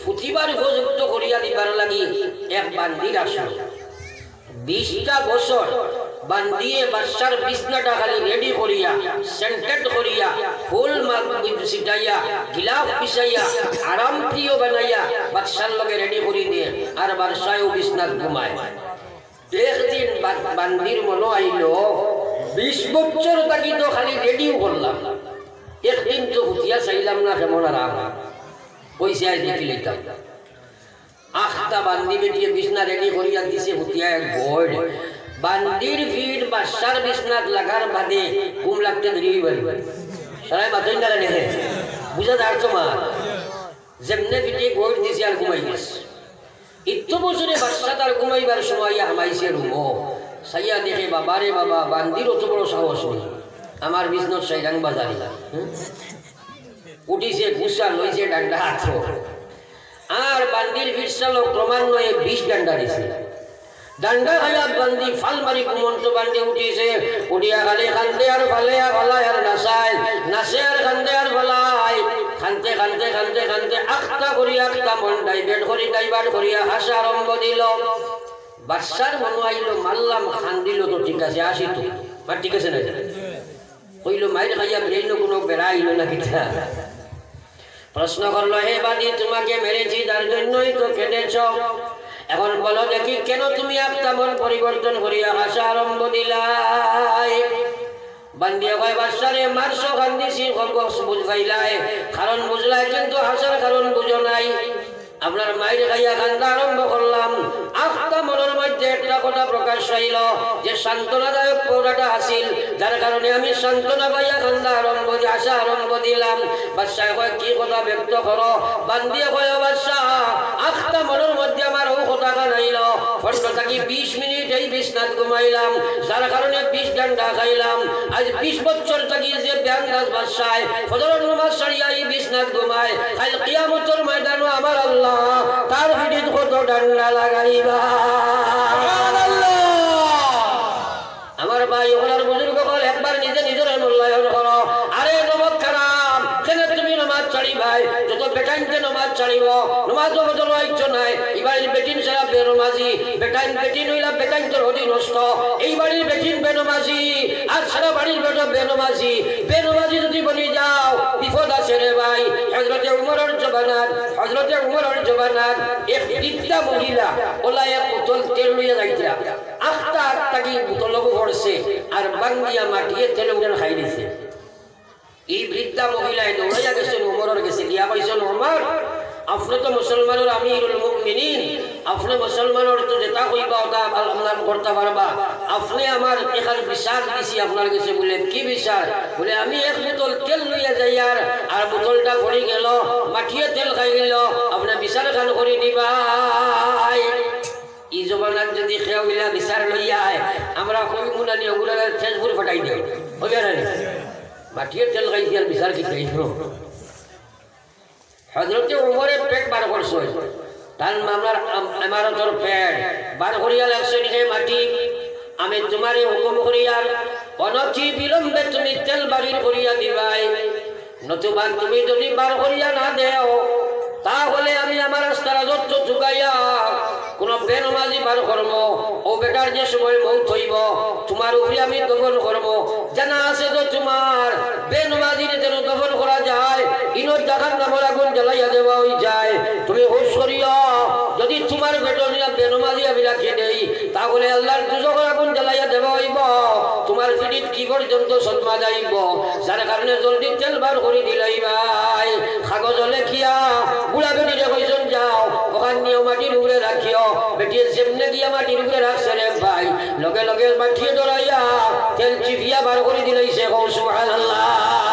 প্রতিবার উপযুক্ত করিয়া দিবার লাগি এক বান্দির আসলো 20টা বছর বান্দিয়ে বাচ্চার বিছনাটা খালি রেডি করিয়া সেন্টেড করিয়া ফুল ছিটাইয়া গিলাফ পিছাইয়া আরাম প্রিয় বানাইয়া বাচ্চার লগে রেডি করি দিয়ে আর বাচ্চায়ও বিছনাত ঘুমায়। একদিন বান্দির মনে আইল 20 বছর থাকি তো খালি রেডিও করলাম, একদিন তো হুতিয়া চাইলাম না কেমন আরাম পয়সা দেখি লইতাম। আখটা বান্দি বেটিয়ে বিছনা রেডি করিয়া দিছে হুতিয়া এক বোর্ড বান্দির ভিড় বাচ্চার বিছনাত লাগার বাদে ঘুম লাগতে দেরি হইব। সারাই মাথই না রে বুঝা যাচ্ছ মা যেমনে পিটিয়ে বোর্ড দিছে আর ঘুমাই গেছে। ইতো বছরে বাচ্চা তার ঘুমাইবার সময় হামাইছে রুমো সাইয়া দেখে বাবা রে বাবা বান্দির অত বড় সাহস নেই আমার বিছনাত সাইরাং বাজারি উঠিছে গুসা লইছে ডান্ডা হাত আর বান্দির বিছালো ক্রমান্বয়ে 20 ডান্ডা দিছে। ডান্ডা খাইয়া বান্দি ফাল মারি ঘুমন্ত বান্দি উঠিছে উঠিয়া খালি কান্দে আর ফালেয়া ফালায় আর নাচায় নাচে আর কান্দে আর ফালায় খানতে খানতে খানতে খানতে আখটা করিয়া আখটা মন ডাইবেট করি ডাইবাট করিয়া হাসা আরম্ভ দিল। বাচ্চার মনে আইল মারলাম খান দিল তো ঠিক আছে আসি তো আর ঠিক আছে না কইল মাইর খাইয়া ব্রেন কোনো বেড়া আইল না কিনা। প্রশ্ন করলো হে বাদি তোমাকে মেরেছি তার জন্যই তো কেটেছ, এখন বলো দেখি কেন তুমি একটা মন পরিবর্তন করিয়া হাসা আরম্ভ দিলাই। বান্দিয়া কয় বাচ্চারে মারছো কান্দিছি বুঝাইলাই কারণ বুঝলাই কিন্তু হাসার কারণ বুঝো নাই। আপনার মায়ের খাইয়া কান্দা আরম্ভ করলাম আখটা মনের মধ্যে একটা কথা প্রকাশ হইল যে সান্ত্বনাদায়ক পৌরাটা আসিল যার কারণে আমি সান্ত্বনা পাইয়া কান্দা আরম্ভ আসা আরম্ভ দিলাম। বাচ্চায় কয় কি কথা ব্যক্ত করো? বান্দিয়া কয় বাচ্চা আখটা মনের মধ্যে আমার ও কথা কানাইল ফটো থাকি 20 মিনিট এই বিছনাত ঘুমাইলাম যার কারণে 20 ডান্ডা খাইলাম। আজ 20 বছর থাকি যে ব্যান্দাজ বাচ্চায় ফজরের নামাজ ছাড়িয়া এই বিছনাত ঘুমায় কাল কিয়ামতের ময়দানে আমার আল্লাহ তার পিঠিত কত ডান্ডা লাগাইবা। আমার ভাই ওনার বুজুর্গ কল একবার নিজে নিজের মূল্যায়ন করো। আরে নমক খারাপ কেন তুমি নামাজ ছাড়ি ভাই যত বেটাইনকে নামাজ ছাড়িব নামাজ বদল ইচ্ছা নাই। এবার বেটিন সারা বেনমাজি বেটাইন বেটিন হইলা বেটাইন তোর অধীন নষ্ট এই বাড়ির বেটিন বেনমাজি আর সারা বাড়ির বেটা বেনমাজি বেনমাজি যদি বলি যাও বিপদ আছে রে ভাই। হযরতে উমরের জবানাত এক বৃদ্ধা মহিলা ওলা এক বোতল তেল লইয়া যাইতা আখটা আখটা কি বোতল ভরছে আর বাঙ্গিয়া মাটিয়ে তেল উড়ে খাই দিছে। এই বৃদ্ধা মহিলায় দৌড়াইয়া গেছেন উমরের কাছে গিয়া কইছেন উমর আপনি তো মুসলমানের আমিরুল মুমিনিন আপনি মুসলমানের তো যেটা কইবা ওটা আপনার করতে পারবা আপনি আমার এখানে বিচার দিছি আপনার কাছে বলে কি বিচার বলে আমি এক বোতল তেল লইয়া যাই আর বোতলটা ভরে গেল মাটিয়ে তেল খাই গেল আপনি বিচার খান করে দিবা। এই জমানার যদি খেয়ালা বিচার লইয়া আমরা কই মুনানি ওগুলা ফেসবুক ফাটাই দিই হবে না মাটিয়ে তেল খাইছি আর বিচার কি খাই। হযরতে উমরের পেট বার করছে তার মামলার ইমারতের পেট বার করিয়া লাগছে নিজে মাটি আমি তোমারে হুকুম করিয়া অনতি বিলম্বে তুমি তেল বাড়ির করিয়া দিবাই নতুবা তুমি যদি বার করিয়া না দেও তাহলে আমি আমার রাস্তার যত ঝুঁকাইয়া কোন বেনমাজি বার করব ও বেটার যে সময় মৌত হইব তোমার উপরে আমি দফন করব। জানা আছে তো তোমার বেনমাজির যেন দফন করা যায় ইনোর জাহান নামের আগুন জ্বালাইয়া দেওয়া হয়ে যায়। তুমি হুশ করিয়া যদি তোমার বেটর বেনমাজি আমি রাখি দেই তাহলে আল্লাহর দুজকের আগুন জ্বালাইয়া দেওয়া হইব তোমার পিঠিত কি পর্যন্ত সদমা যাইব। যার কারণে জলদি তেল বার করে দিলাই ভাই কাগজ লেখিয়া বুড়া বেটিরে কইজন যাও ওখান নিয়ে মাটির উপরে রাখিও বেটিয়ে যেমনে গিয়া মাটির উপরে রাখছে রে ভাই লগে লগে মাটিয়ে ধরাইয়া তেল চিপিয়া বার করে দিলাইছে সুবহানাল্লাহ।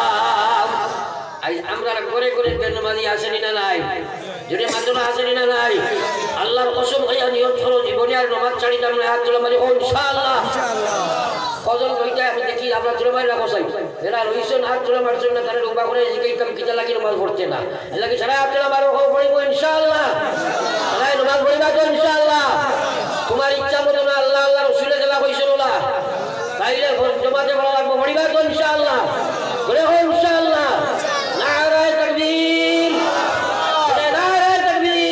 আমরা করে করে বেনমাজি আসেনি না নাই যদি মাত্র আসেনি না নাই আল্লাহর কসম খাইয়া নিয়ত করো জীবনে আর নামাজ ছাড়িতাম না হাত তোলা মারি ইনশাআল্লাহ কজন কইটা আমি দেখি আমরা তোলা মারি রাখো চাই এরা রইছেন হাত তোলা মারছেন না তারা রূপা করে এইটাম কিটা লাগি নামাজ পড়তে না এলাকি সারা হাত তোলা মারো পড়িব ইনশাআল্লাহ সারা নামাজ পড়িবা তো ইনশাআল্লাহ তোমার ইচ্ছা মতো না আল্লাহ আল্লাহ রাসূলের জেলা কইছেন ওলা তাইলে জমাতে বলা লাগবে পড়িবা তো ইনশাআল্লাহ বলে ইনশাআল্লাহ নারায়ে তাকবীর নারায়ে তাকবীর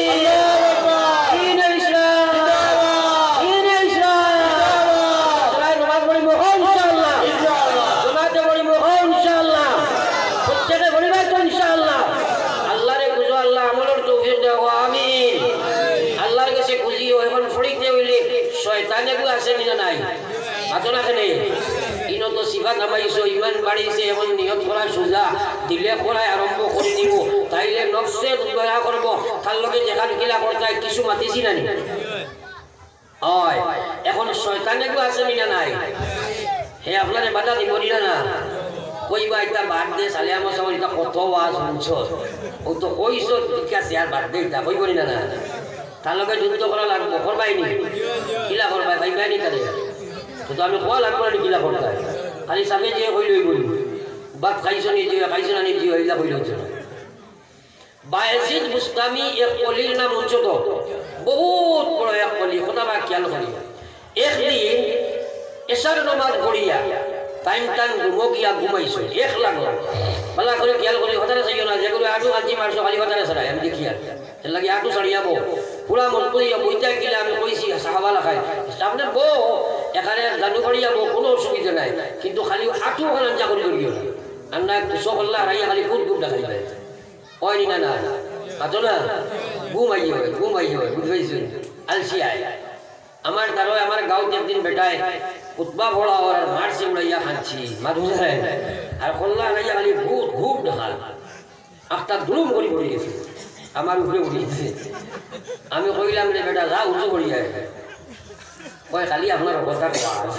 মাতনা কেনে ইনো তো সিফাত নামাইছো ইমান বাড়িছে এখন নিয়ত করা সোজা দিলে করাই আরম্ভ করে দিব তাইলে নফসে দয়া করব তার লগে যেখান কিলা করতাই কিছু মাতিছি না নি হয় এখন শয়তানে কো আছে মিনা নাই হে আপনারে বাধা দিব না কইবা এটা বাদ দে সালে আমার সবাই এটা কত ওয়াজ শুনছো ও তো কইছো ঠিক আছে আর বাদ দে এটা কইব না তার লগে যুদ্ধ করা লাগবে করবাই নি কিলা করবাই ভাই নি তারে তো আমি কোয়া লাগবে না কিলা করতাই খালি সামনে যে কইলই বলি বাদ খাইছো নি যে খাইছো না নি যে হইলা কইলো বায়েজিদ বুস্তামি এক ওলির নাম উচ্চ তো বহুত বড় এক ওলি কথা বা খেয়াল করি একদিন এশার নামাজ পড়িয়া টাইম টাইম ঘুমিয়া ঘুমাইছো এক লাগলো পালা করে খেয়াল করি কথাটা চাইও না যেগুলো আটু কাঞ্চি মারছো খালি কথাটা ছাড়াই আমি দেখি আর এর লাগে আটু ছাড়িয়াব পুরা মন করিয়া বইটা গেলে আমি কইছি সাহাবা লাখাই সামনে বউ এখানে জানু করিয়াব কোনো অসুবিধা নাই কিন্তু খালি আটু ওখানে চাকরি করিও না আর না কুশো করলা হারাইয়া খালি গুড গুড দেখাই পাই হয় না না আতো না ঘুমাই হয় বুঝবাইছো আলসি আয় আমার তারও আমার গাঁৱত একদিন বেটায় কুতবা পড়া আর মারছে উড়াইয়া খাচ্ছি মাথু যায় আর কল্লা হারাইয়া খালি ভূত ঘুপ ঢাল আখটা দুরুম করে পড়ে গেছে আমার উপরে উঠিয়েছে আমি কইলাম রে বেটা যা উঁচু করিয়া কয় খালি আপনার অবস্থা ওয়াজ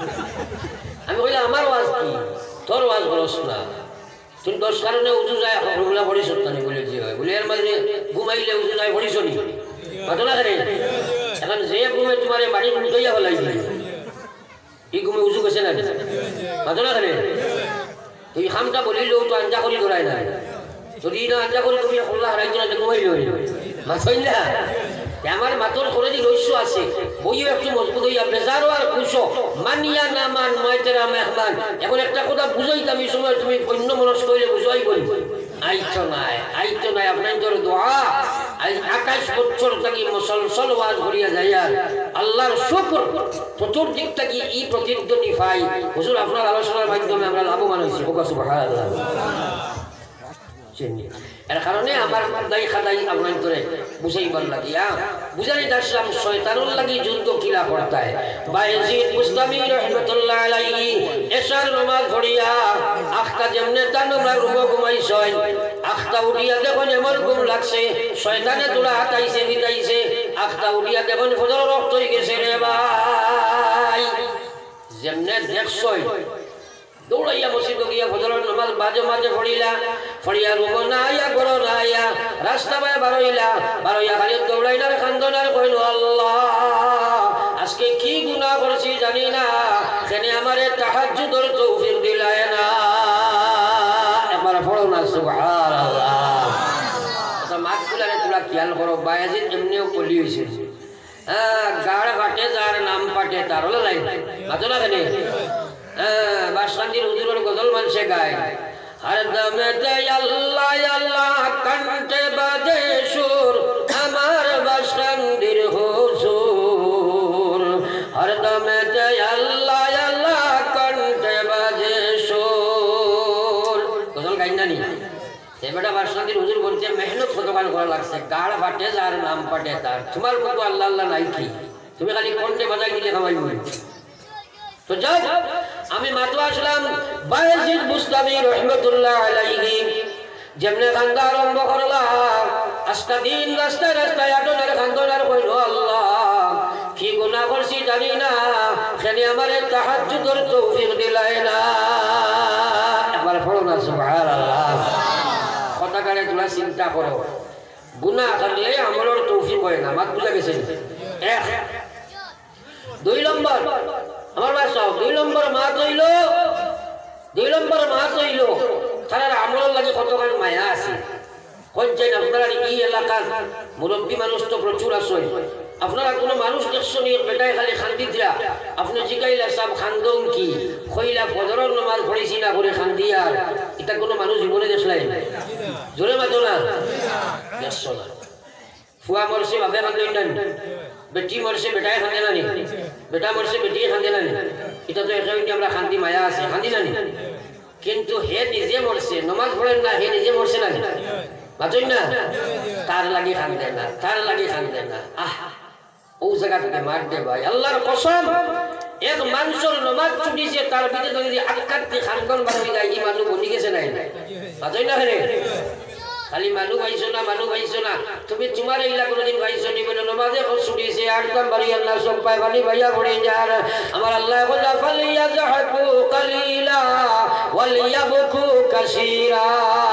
আমি কইলাম আমার ওয়াজ কি তোর ওয়াজ বলস না তুমি 10 কারণে উঁচু যায় ওগুলা পড়িস না বলে যে হয় বলে এর মাঝে ঘুমাইলে উঁচু যায় পড়িস নি ঘটনা করে এখন যে ঘুমে তোমার বাড়ি উঠেইয়া ফেলাই দিল এই ঘুমে উঁচু গেছে না ঘটনা করে তুই খামটা বলিলেও তো আঞ্জা করি ধরাই না যদি না আঞ্জা করে তুমি কল্লা হারাইছো না ঘুমাইল মাথই না আমার মাতর করে দি রহস্য আছে বইও একটু মজবুত হইয়া বেজারো আর খুশো মানিয়া না মান ময়তেরা মেহমান এখন একটা কথা বুঝাইতাম এই সময় তুমি অন্য মনস কইলে বুঝাই বলি আইতো নাই আপনার তোর দোয়া আজ 28 বছর থেকে মুসলসল ওয়াজ করিয়া যায় আর আল্লাহর শুকর চতুর্দিক থেকে এই প্রতিধ্বনি পাই হুজুর আপনার আলোচনার মাধ্যমে আমরা লাভবান হইছি সুবহানাল্লাহ এর কারণে আমার দাই খাদাই আপনার করে বুঝাইবার লাগিয়া বুঝানি দাসলাম শয়তানুর লাগি যুদ্ধ কিলা করতায় বায়েজিদ বুস্তামি রাহমাতুল্লাহ আলাইহি এশার নামাজ পড়িয়া আখতা যেমনে তানরা রুম ঘুমাইছয় আখতা উঠিয়া যখন এমন ঘুম লাগছে শয়তানে তোরা হাতাইছে দিতাইছে আখতা উঠিয়া যখন ফজর রক্ত হয়ে গেছে রে ভাই যেমনে দেখছয় দৌড়াইয়া মসজিদ গিয়া ফজরের নামাজ মাঝে মাঝে ফড়িয়া রুম না আইয়া ঘর না আইয়া রাস্তা পায়ে বারোইয়া খালি দৌড়াইনার খান্দনার কইল আল্লাহ আজকে কি গুনাহ করছি জানি না সেনে আমারে তাহাজ্জুদের তৌফিক দিলায় না একবার পড়ো না সুবহানাল্লাহ আচ্ছা মাতগুলারে তোরা খেয়াল করো বায়াজিদ এমনিও কলি হয়েছে গাড় কাটে যার নাম পাটে তার হলো নাই মাতো না কেন বাসকান্দির হুজুরের গজল মানুষে গায় হর দমেতে আল্লাহ আল্লাহ কণ্ঠে বাজে সুর আমার বাসকান্দির হুজুর হর দমেতে আল্লাহ আল্লাহ কণ্ঠে বাজে সুর গজল গাই না নি এবারে বাসকান্দির হুজুর বলছে মেহনত কতক্ষণ করা লাগছে গাড় ফাটে যার নাম পাটে তার তোমার মতো আল্লাহ আল্লাহ নাই কি তুমি খালি কণ্ঠে বাজাই দিলে খাওয়াই বলি তো যাও আমি মাতো আসলাম বায়েজিদ বুস্তামি রাহমাতুল্লাহ আলাইহি যেমনে কান্দা আরম্ভ করলাম আজকা দিন রাস্তায় রাস্তায় আটনার কান্দনার কইল আল্লাহ কি গুনাহ করছি জানি না সেনে আমারে তাহাজ্জুদের তৌফিক দিলায় না একবার পড়ো না সুবহানাল্লাহ কথা কারে তোমরা চিন্তা করো গুনাহ করলে আমলের তৌফিক হয় না মাত বুঝা গেছে এক 2 নম্বর আমার বাসা 2 নম্বর মাছ হইল তার আমলের লাগে কতখান মায়া আছে কইছেন আপনারা এই এলাকার মুরব্বী মানুষ তো প্রচুর আছে আপনারা কোনো মানুষ দেখছো নি বেটায় খালি খান্দি দিয়া আপনি জিগাইলা সব খান্দং কি কইলা ফজরের নামাজ পড়িছি না করে খান্দিয়া এটা কোনো মানুষ জীবনে দেখলাই জোরে মাতো না দেখছো না ফুয়া মরছে বাপে খান্দেন না বেটি মরছে বেটায় খান্দে না নি বেটা মরছে বেটিয়ে খান্দে না নি এটা তো এখানে আমরা খান্দি মায়া আছে খান্দি না নি কিন্তু হে নিজে মরছে নামাজ পড়েন না হে নিজে মরছে না বাঁচেন না তার লাগি খান্দে না আহ ও জায়গা থেকে মার দে ভাই আল্লাহর কসম এক মানুষের নমাজ ছুটিছে তার ভিতরে যদি আটকাতে খানগন বাড়ি যায় এই মানুষ বনি গেছে নাই তাই না রে খালি মানুষ পাইছো না তুমি তোমার এইলা কোনোদিন পাইছো নি বলে নমাজে ছুটিছে আটকাম বাড়ি আল্লাহ সব পায় পানি ভাইয়া পড়ে যার আমার আল্লাহ বলে ফালিয়াযহাকু কালিলা ওয়ালিয়াবকু কাসীরা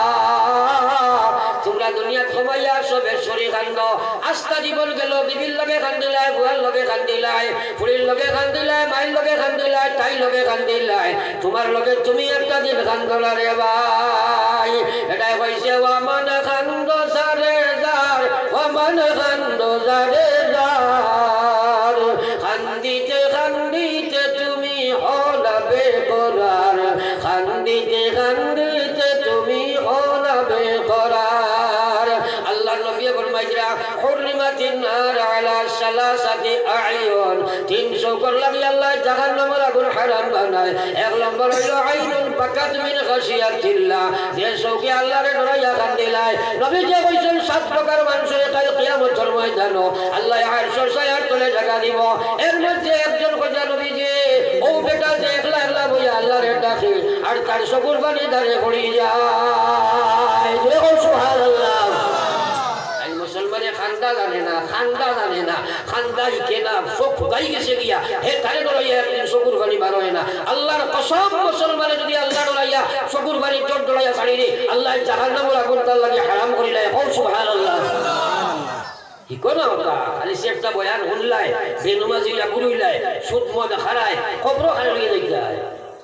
তোমরা দুনিয়া ঘুমাইয়া সবে শরীর কান্দ আস্থা জীবন গেল বিবির লগে কান্দিলাই বুয়ার লগে কান্দিলাই ফুরির লগে কান্দিলাই মাইর লগে কান্দিলাই তাই লগে কান্দিলাই তোমার লগে তুমি একটা দিন কান্দলা রে ভাই এটাই কইছে ওয়ামান কান্দ সারে দার ওয়ামান কান্দ সারে দার কান্দিতে কান্দিতে তুমি হলাবে করার কান্দিতে কান্দিতে তুমি হলাবে করার আল্লাহ নবী ফরমাইরা হুরমাতিন নার আলা সালাসাতি আয়ুন 300 কর লাগি আল্লাহ জাহান্নামের আগুন হারাম বানায় এক নম্বর হইল আইনুল বাকাত মিন খাশিয়াতিল্লাহ যে সৌকে আল্লাহর ডরাইয়া কান্দিলায় নবী যে কইছেন 7 প্রকার মানুষের কাল কিয়ামতের ময়দানে আল্লাহ আরশের ছায়ার তলে জায়গা দিব এর মধ্যে একজন কইয়া নবী যে ও বেটা যে একলা একলা বইয়া আল্লাহর ডাকে আর তার চকুর পানি ধারে পড়ি যায় জয় সুবহানাল্লাহ মুসলমানে খান্দা জানে না খান্দা শিখে না চোখ গাই গেছে গিয়া হে তারে ডরাইয়া একদিন চকুর পানি বার হয় না আল্লাহর কসম মুসলমানে যদি আল্লাহ ডরাইয়া চকুর পানি চোখ ডরাইয়া ছাড়ি দে আল্লাহ জাহান্নামের আগুন তার লাগি হারাম করিলাই ও সুবহানাল্লাহ ইকোনা ওটা খালি সেটা বয়ান শুনলাই বেনমাজিলা গুরুইলাই সুদ মদ খারায় খবর খারাই যায়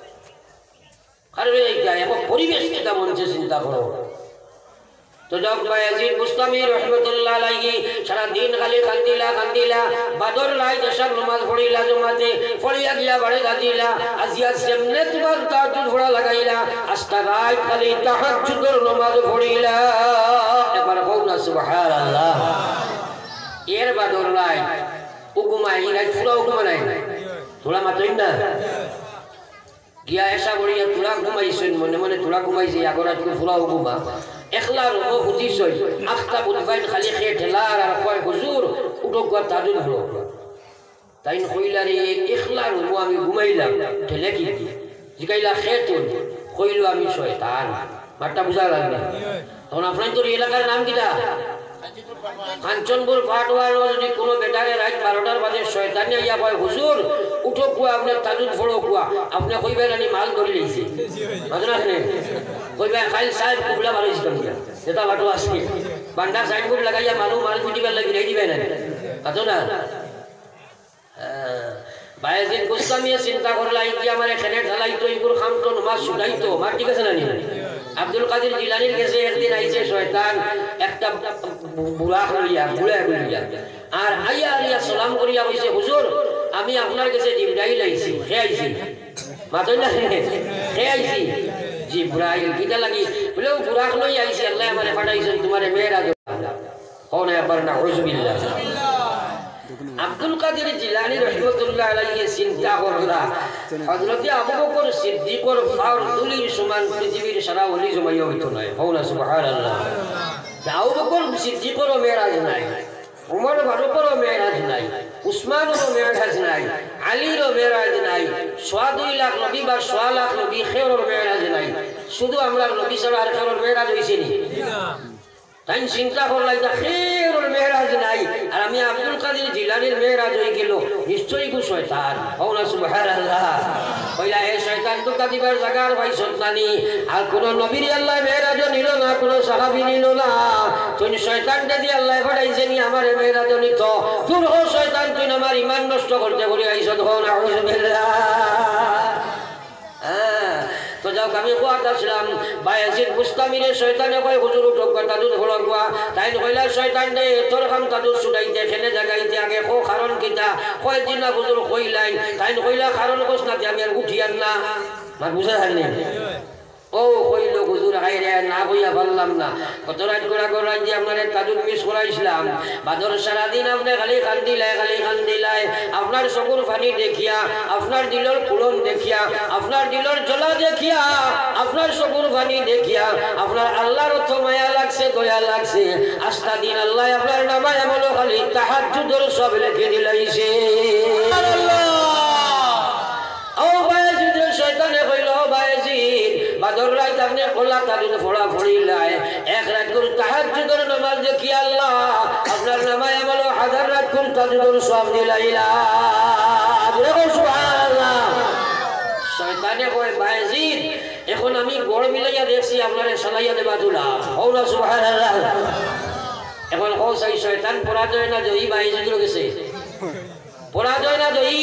এখন পরিবেশ কেটা মনছে চিন্তা করো তো জগ বায়াজিদ মুস্তামি রহমাতুল্লাহ আলাইহি সারা দিন খালি কান্দিলা বাদর লাই দেশার নামাজ পড়িলা জমাতে পড়িয়া গিয়া বাড়ি গাদিলা আজিয়া সামনে তোমার তাহাজ্জুদ পড়া লাগাইলা আস্তা রাত খালি তাহাজ্জুদের নামাজ পড়িলা একবার কও না সুবহানাল্লাহ এর বাদর লাই হুকুমাই নাই পুরো হুকুম নাই তোলা মাতই না গিয়া এসা বড়িয়া তোরা ঘুমাইছেন মনে মনে তোরা ঘুমাইছে আগরাত পুরা হুকুমা একলা রো বুঝিছই আখতা বুলফাইন খালি খে ঠেলার আর কয় হুজুর উঠো গা তাজুল হলো তাইন কইলারে একলা রো আমি ঘুমাইলাম ঠেলে কি জিগাইলা খেতুন কইলো আমি শয়তান মাটা বুঝা লাগবে তখন আপনার তোর এলাকার নাম কিটা কাঞ্চনপুর ফাটওয়ার যদি কোনো বেটারে রাত 12টার বাজে শয়তানি আইয়া কয় হুজুর উঠো কুয়া আপনার তাজুদ ফড়ো কুয়া আপনি কইবেন আমি মাল ধরে লইছি বুঝনা আপনি কইবেন খাইল সাহেব কুবলা বাড়াইছি তুমি যেটা বাটো আছে বান্ডা সাইনবোর্ড লাগাইয়া মাল পিটিবার লাগি রেডি দিবেন বুঝো না বায়াজিদ গোস্তামি চিন্তা করলা কি আমার এখানে ঢালাইতো ইগুর খামতো নামাজ শুনাইতো মার ঠিক আছে না নি আব্দুল কাদের জিলানীর কাছে একদিন আইছে শয়তান একটা বুড়া করিয়া আর আইয়া সালাম করিয়া কইছে হুজুর আমি আপনার কাছে জিবরাইল আইছি হে আইছি মাতই না হে আইছি জিবরাইল কিটা লাগি বলে বুড়া লই আইছি আল্লাহ আমারে পাঠাইছেন তোমারে মেয়েরা কোন একবার না হুজুবিল্লাহ আব্দুল কাদের জিলানী রাহমাতুল্লাহ আলাইহি চিন্তা করলা হযরত আবু বকর সিদ্দিকর ফারদুলির সমান পৃথিবীর সারা ওলি জমাইয়া হইতো না কওনা সুবহানাল্লাহ আবু বকর সিদ্দিকর মেরাজ নাই উমর ফারুকর মেরাজ নাই উসমানের মেরাজ নাই আলীর মেরাজ নাই 2 লাখ নবী বা 1 লাখ নবী খেরর মেরাজ নাই শুধু আমরা নবী ছাড়া আর খেরর মেরাজ হইছে নি তাই চিন্তা করলাই যে খেরর মেরাজ নাই আর আমি আব্দুল কাদের জিলানীর মেরাজ হয়ে গেল নিশ্চয়ই কো শয়তান কওনা সুবহানাল্লাহ কইলা হে শয়তান তো কাদিবার জায়গার ভাই সন্তানি আর কোন নবীর আল্লাহ মেরাজ নিল না কোন সাহাবী নিল না তুই শয়তান যদি আল্লাহ পাঠাইছে নি আমারে মেরাজ নিত দূর হ শয়তান তুই আমার ঈমান নষ্ট করতে বলি আইছো তখন আউযু বিল্লাহ তো যাও আমি কোয়াত আসলাম বায়াজিদ মুস্তামিরে শয়তানে কয় হুজুর উঠো তাজুদ হলো কোয়া তাই কইলা শয়তান দে তোর কাম তাজুদ ছুটাইতে খেলে জাগাইতে আগে কো কারণ কিটা কয় দিন না হুজুর কইলাই তাই কইলা কারণ কোস না আমি আর উঠিয়ার না মার বুঝা হারনি ও কইল হুজুর হাইরে না কইয়া বললাম না কত রাত গোড়া যে আপনারে তাজুদ মিস করাইছিলাম বাদর সারা দিন আপনি খালি কান্দিলাই আপনার চকুর পানি দেখিয়া আপনার দিলর কুলন দেখিয়া আপনার দিলর জ্বলা দেখিয়া আপনার চকুর পানি দেখিয়া আপনার আল্লাহর তো মায়া লাগছে দয়া লাগছে আস্থা দিন আল্লাহ আপনার নামায় আমল খালি তাহাজ্জুদের সব লিখে দিলাইছে সুবহানাল্লাহ বাদর রাত আপনি খোলা তাদের ফোড়া ফড়িলায় এক রাত করে তাহাজ্জুদের নামাজ দেখি আল্লাহ আপনার নামায় আমল হাজার রাত করে তাদের সব দিলাইলা সুবহানাল্লাহ। শয়তানে কয় বায়েজিদ এখন আমি গড় মিলাইয়া দেখছি আপনারে সালাইয়া দেবা দুলা হওলা সুবহানাল্লাহ। এখন ও সেই শয়তান পরাজয় না জয়ী বায়েজিদ গেছে পরাজয় না জয়ী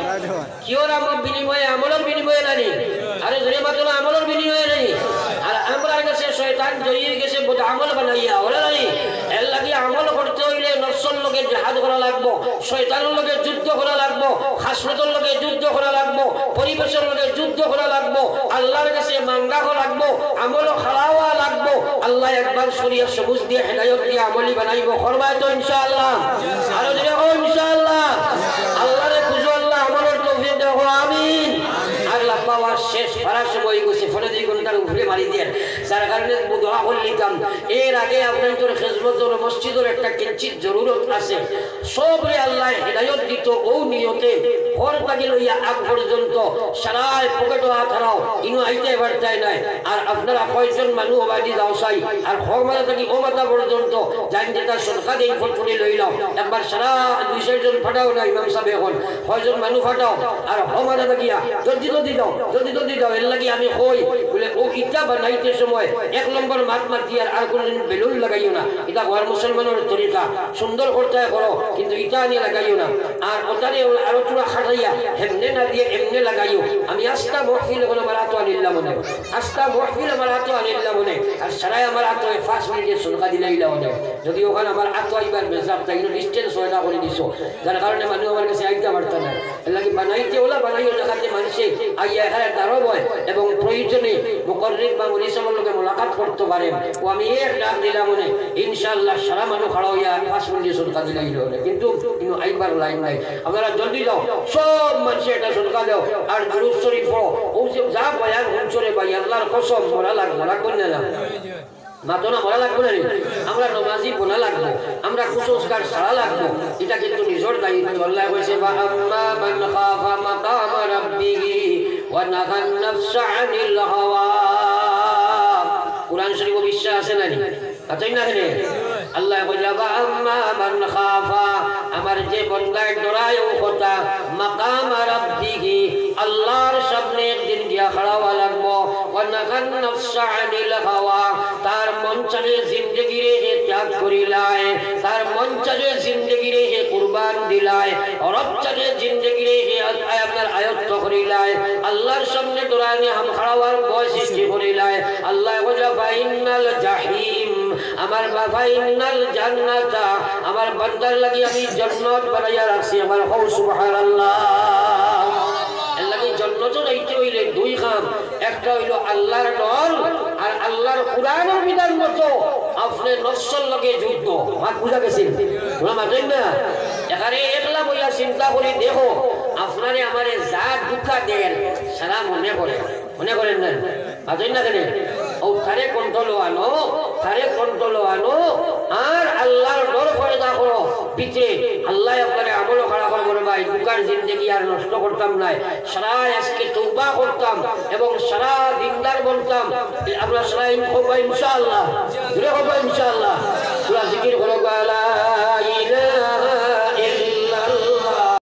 কিওর আমার বিনিময়ে আমলের বিনিময়ে নানি আরে জয়ী মাত্র আমলের বিনিময়ে নানি আর আমরা কাছে শয়তান জয়ী গেছে বদ আমল বানাইয়া ওরা নানি এর লাগি আমল করতে হইলে নফসের লগে জিহাদ করা লাগবো শয়তানের লগে যুদ্ধ করা লাগবো হাসরতের লগে যুদ্ধ করা লাগবো পরিবেশের লগে যুদ্ধ করা লাগবো আল্লাহর কাছে মাঙ্গা করা লাগবো আমল খাওয়া লাগবো আল্লাহ একবার শরীয়ত সবুজ দিয়ে হেদায়েত দিয়ে আমলি বানাইবো করবাই তো ইনশাআল্লাহ আর যদি কও ইনশাআল্লাহ আল্লাহরে খুঁজো আল্লাহ আমলের তৌফিক দাও আমিন। আর লম্বা শেষ ফারাস সময় গেছে ফলে 2 ঘন্টার উপরে মারি দিয়ে যার কারণে দোয়া করলিতাম এর আগে আপনাদের খিদমতের মসজিদের একটা কিঞ্চিত জরুরত আছে সবরে আল্লাহ হেদায়েত দিত ও নিয়তে ঘর থেকে লইয়া আগ পর্যন্ত সারায় পকেটও হারাও ইনু আইতে পারতাই নাই আর আপনারা কয়জন মানুষ বাড়ি যাও চাই আর হমাতা থেকে ও মাথা পর্যন্ত জান যেটা সরকার এই ফটফটি লইলাম একবার সারা 200 জন ফাটাও না ইমাম সাহেব এখন কয়জন মানুষ ফাটাও আর হমাতা থাকিয়া জলদি জলদি দাও এর লাগি আমি কই বলে ও ইটা বানাইতে সময় 1 নম্বর মাত মাতি আর কোনদিন বেলুন লাগাইও না এটা ঘর মুসলমানের তরিকা সুন্দর করতে করো কিন্তু ইটা নিয়ে লাগাইও না আর ওটারে আরো চূড়া খাটাইয়া হেমনে না দিয়ে এমনে লাগাইও আমি আস্তা মহফিল কোন মারাতো আনিল্লাহ মনে আস্তা মহফিল মারাতো আনিল্লাহ মনে আর সারাই আমার আতো 5 মিনিটে সুলকা দিলাইলা মনে যদি ওখানে আমার আতো আইবার মেজাব তাই ডিসটেন্স হয়না করে দিছো যার কারণে মানুষ আমার কাছে আইতে পারতা না এর লাগি বানাইতে ওলা বানাইও দেখাতে মানুষে আইয়া এখানে দাঁড়াব এবং প্রয়োজনে মুকররিব বা মুনিসামের লগে মোলাকাত করতে পারে ও আমি এক ডাক দিলাম মনে ইনশাআল্লাহ সারা মানুষ খাড়া হইয়া 5 মিনিটে সুলকা দিলাইল কিন্তু ইনো আইবার লাইন নাই আপনারা জলদি দাও সব মানুষ এটা সুলকা দাও আর দুরূদ শরীফ পড়ো ও যে যা বয়ান হুজুরে ভাই আল্লাহর কসম মরা লাগবে না মাতো না মরা লাগবে না আমরা নমাজি বোনা লাগবো আমরা কুসংস্কার ছাড়া লাগবো এটা কিন্তু নিজের দায়িত্ব আল্লাহ কইছে বা আম্মা মান খাফা মাকাম রাব্বিহি ওয়া নাহান নাফসা আনিল হাওয়া কুরআন শরীফে বিশ্বাস আছে না আছেন না কেন আল্লাহ কইলা বা আম্মা মান খাফা আমার যে বান্দায় ডরায় ও কথা মাকাম রাব্বিহি আল্লাহর সামনে একদিন গিয়া খড়া হওয়া লাগবো ওয়া নাহান নাফসা আনিল হাওয়া তার মন চালে জিন্দগি রে ত্যাগ করিলায় তার মন চালে জিন্দগি রে কুরবান দিলায় রব চালে জিন্দগি রে আপনার আয়ত্ত করিলায় আল্লাহর সামনে ডরায় হাম খড়া হওয়ার ভয় সৃষ্টি করিলায় আল্লাহ কইলা ফাইনাল জাহিম আমার বাবা ইন্নাল জান্নাতা আমার বান্দার লাগি আমি জান্নাত বানাইয়া রাখছি আমার হও সুবহানাল্লাহ এর লাগি জান্নাত যাইতে হইলে 2 কাম একটা হইলো আল্লাহর ডর আর আল্লাহর কুরআনের বিধান মতো আপনি নফসের লগে যুদ্ধ মাত বুঝা গেছে তোমরা মানেন না এখানে একলা বইয়া চিন্তা করে দেখো আপনারে আমারে যা দুঃখ দেন সারা মনে করেন না মানেন না কেন ও তারে কন্ট্রোল আনো আর আল্লাহর ডর পয়দা করো পিছে আল্লাহ আপনারে আমল করা করবো ভাই দুকার জিন্দগি আর নষ্ট করতাম না সারা আজকে তওবা করতাম এবং সারা দিনদার বলতাম আমরা সারা ইনশাআল্লাহ জোরে হবে ইনশাআল্লাহ